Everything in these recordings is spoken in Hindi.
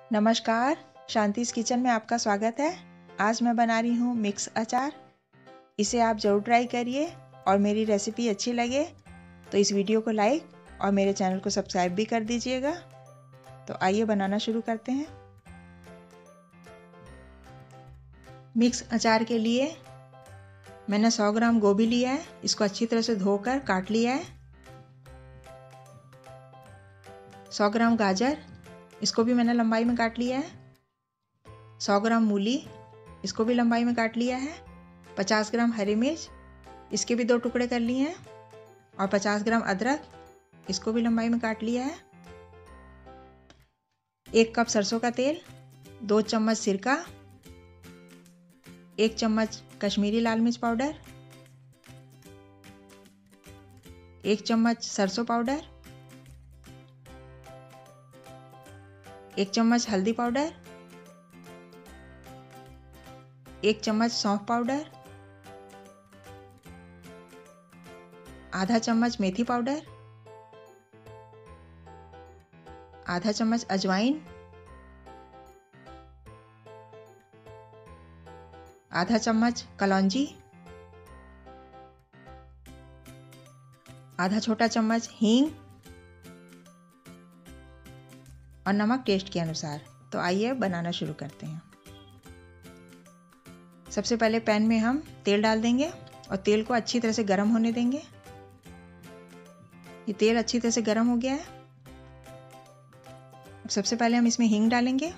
नमस्कार, शांतिस किचन में आपका स्वागत है। आज मैं बना रही हूँ मिक्स अचार। इसे आप ज़रूर ट्राई करिए और मेरी रेसिपी अच्छी लगे तो इस वीडियो को लाइक और मेरे चैनल को सब्सक्राइब भी कर दीजिएगा। तो आइए बनाना शुरू करते हैं। मिक्स अचार के लिए मैंने 100 ग्राम गोभी लिया है। इसको अच्छी तरह से धोकर काट लिया है। 100 ग्राम गाजर, इसको भी मैंने लंबाई में काट लिया है। 100 ग्राम मूली, इसको भी लंबाई में काट लिया है। 50 ग्राम हरी मिर्च, इसके भी 2 टुकड़े कर लिए हैं। और 50 ग्राम अदरक, इसको भी लंबाई में काट लिया है। 1 कप सरसों का तेल, 2 चम्मच सिरका, 1 चम्मच कश्मीरी लाल मिर्च पाउडर, 1 चम्मच सरसों पाउडर, 1 चम्मच हल्दी पाउडर, 1 चम्मच सौंफ पाउडर, आधा चम्मच मेथी पाउडर, आधा चम्मच अजवाइन, आधा चम्मच कलौंजी, आधा छोटा चम्मच हींग और नमक टेस्ट के अनुसार। तो आइए बनाना शुरू करते हैं। सबसे पहले पैन में हम तेल डाल देंगे और तेल को अच्छी तरह से गर्म होने देंगे। ये तेल अच्छी तरह से गर्म हो गया है। अब सबसे पहले हम इसमें हींग डालेंगे।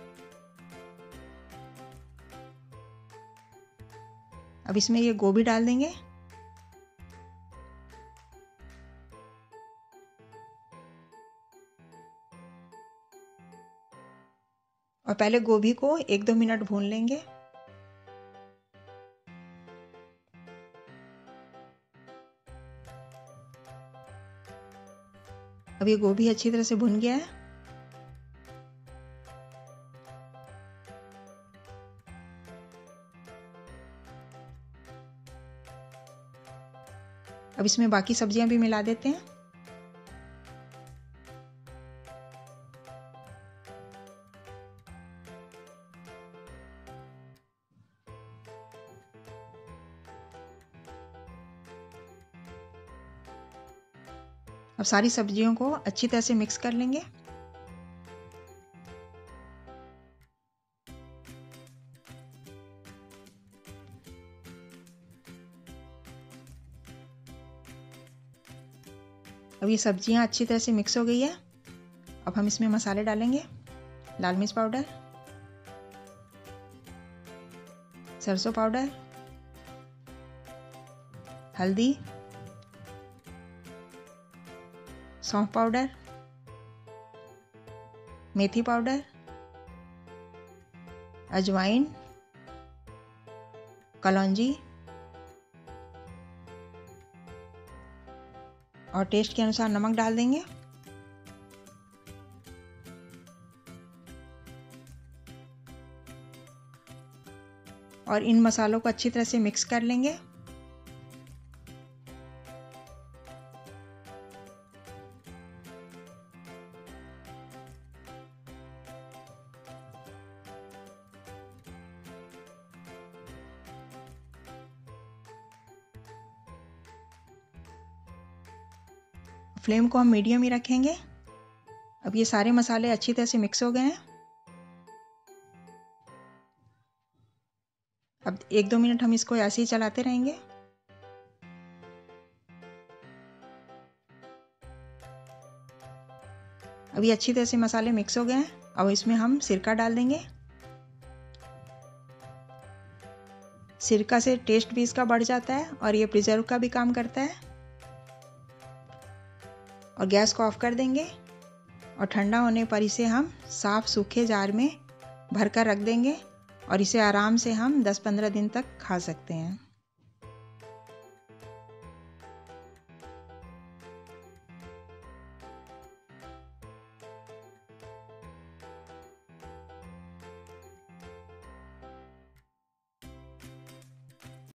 अब इसमें ये गोभी डाल देंगे। और पहले गोभी को 1-2 मिनट भून लेंगे। अब ये गोभी अच्छी तरह से भुन गया है। अब इसमें बाकी सब्जियां भी मिला देते हैं। अब सारी सब्जियों को अच्छी तरह से मिक्स कर लेंगे। अब ये सब्जियां अच्छी तरह से मिक्स हो गई है। अब हम इसमें मसाले डालेंगे। लाल मिर्च पाउडर, सरसों पाउडर, हल्दी, सौंफ पाउडर, मेथी पाउडर, अजवाइन, कलौंजी और टेस्ट के अनुसार नमक डाल देंगे। और इन मसालों को अच्छी तरह से मिक्स कर लेंगे। फ्लेम को हम मीडियम ही रखेंगे। अब ये सारे मसाले अच्छी तरह से मिक्स हो गए हैं। अब 1-2 मिनट हम इसको ऐसे ही चलाते रहेंगे। अभी अच्छी तरह से मसाले मिक्स हो गए हैं। अब इसमें हम सिरका डाल देंगे। सिरका से टेस्ट भी इसका बढ़ जाता है और ये प्रिजर्व का भी काम करता है। और गैस को ऑफ कर देंगे और ठंडा होने पर इसे हम साफ सूखे जार में भरकर रख देंगे और इसे आराम से हम 10-15 दिन तक खा सकते हैं।